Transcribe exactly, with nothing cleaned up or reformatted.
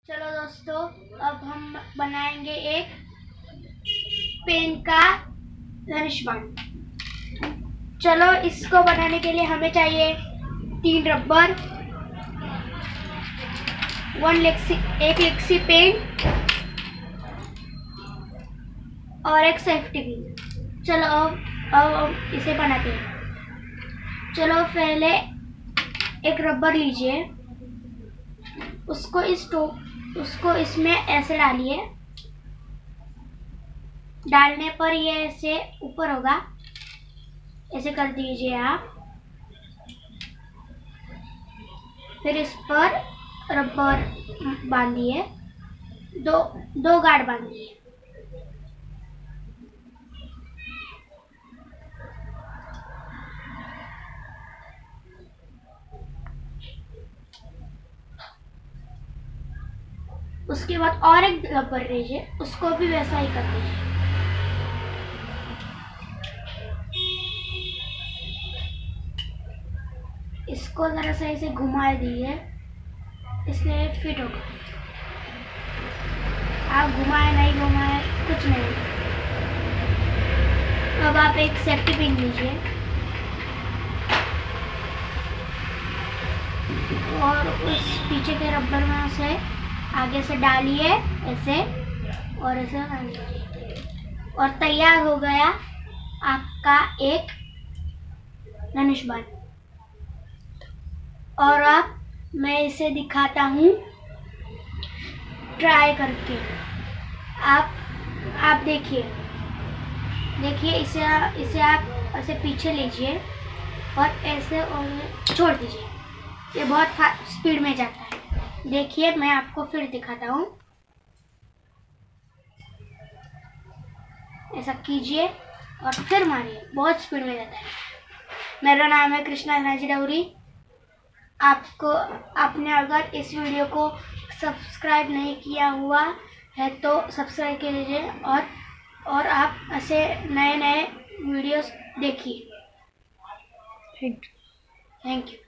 चलो दोस्तों, अब हम बनाएंगे एक पेन का धनुष बाण। चलो, इसको बनाने के लिए हमें चाहिए तीन रबर, वन लेक्सी एक लेक्सी पेन और एक सेफ्टी पिन। चलो अब अब इसे बनाते हैं। चलो, पहले एक रबर लीजिए, उसको इस टोप उसको इसमें ऐसे डालिए। डालने पर ये ऐसे ऊपर होगा, ऐसे कर दीजिए आप। फिर इस पर रबर बांधिए, दो दो गांठ बांधिए। उसके बाद और एक रबर लीजिए, उसको भी वैसा ही कर दीजिए। इसको जरा सा ऐसे घुमा दीजिए, इसलिए फिट होगा। आप घुमाए नहीं घुमाए कुछ नहीं। अब आप एक सेफ्टी पिन लीजिए और उस पीछे के रबर में से आगे से डालिए ऐसे और ऐसे डालिए, और तैयार हो गया आपका एक धनुष बाण। और अब मैं इसे दिखाता हूँ ट्राई करके। आप आप देखिए देखिए इसे इसे आप ऐसे पीछे लीजिए और ऐसे और छोड़ दीजिए। ये बहुत स्पीड में जाता है। देखिए, मैं आपको फिर दिखाता हूँ। ऐसा कीजिए और फिर मारिए, बहुत स्पीड में जाता है। मेरा नाम है कृष्णा नाजिडौरी। आपको आपने अगर इस वीडियो को सब्सक्राइब नहीं किया हुआ है तो सब्सक्राइब कीजिए और और आप ऐसे नए नए वीडियोस देखिए। Thank you.